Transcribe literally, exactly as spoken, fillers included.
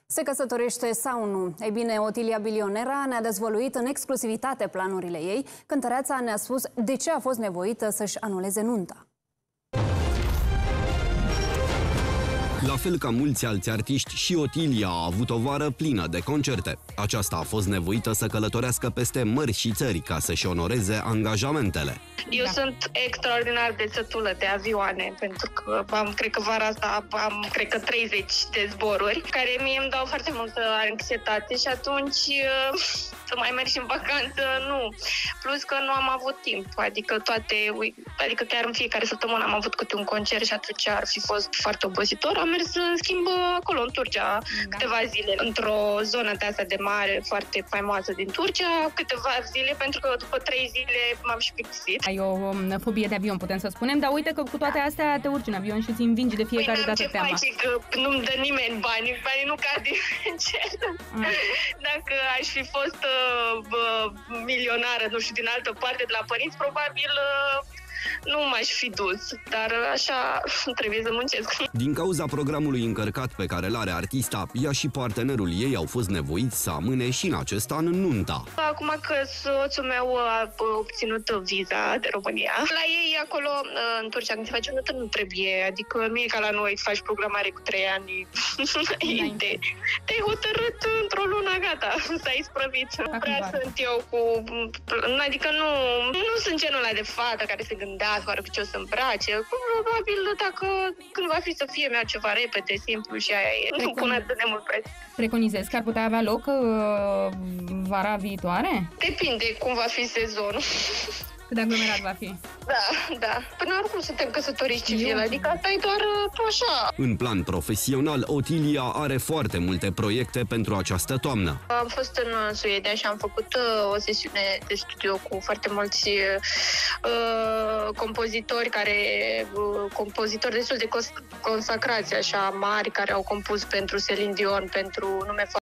Se căsătorește sau nu? Ei bine, Otilia Bilionera ne-a dezvăluit în exclusivitate planurile ei. Cântăreața ne-a spus de ce a fost nevoită să-și anuleze nunta. La fel ca mulți alți artiști, și Otilia a avut o vară plină de concerte. Aceasta a fost nevoită să călătorească peste mări și țări ca să-și onoreze angajamentele. Eu da. sunt extraordinar de sătulă de avioane, pentru că am, cred că vara asta am, cred că treizeci de zboruri, care mie îmi dau foarte multă anxietate și atunci să mai mergi în vacanță, nu. Plus că nu am avut timp, adică toate, adică chiar în fiecare săptămână am avut câte un concert și atunci ar fi fost foarte obositor. Am mers în schimb acolo, în Turcia, da. câteva zile, într-o zonă de asta de mare, foarte faimoasă din Turcia, câteva zile, pentru că după trei zile m-am și plictisit. Ai o fobie de avion, putem să spunem, dar uite că cu toate astea te urci în avion și îți învingi de fiecare păi, dată ce teama. faci, că nu-mi dă nimeni bani, banii nu cad din cer. Dacă aș fi fost uh, milionară, nu știu, din altă parte, de la părinți, probabil uh, nu m-aș fi dus, dar așa trebuie să muncesc. Din cauza programului încărcat pe care l-are artista, ea și partenerul ei au fost nevoiți să amâne și în acest an nunta. Acum că soțul meu a obținut viza de România, la ei acolo, în Turcia, când se face o nuntă, nu trebuie. Adică nu e ca la noi, faci programare cu trei ani înainte. Te-ai hotărât într-o lună, gata, s-ai isprăvit. Nu prea sunt eu cu... Adică nu, nu sunt genul ăla de fată care se gândească oare cu ce o să îmbrace. Probabil dacă când va fi să fie mi-a ceva repede, simplu și aia e. Nu pun atât de mult preț. Preconizezi că ar putea avea loc uh, vara viitoare? Depinde cum va fi sezonul. Cât de aglomerat va fi? Da, da. Până oricum suntem căsătoriți civil, adică asta e doar așa. În plan profesional, Otilia are foarte multe proiecte pentru această toamnă. Am fost în Suedia și am făcut uh, o sesiune de studio cu foarte mulți uh, compozitori care, uh, compozitori destul de consacrați, așa, mari, care au compus pentru Celine Dion, pentru nume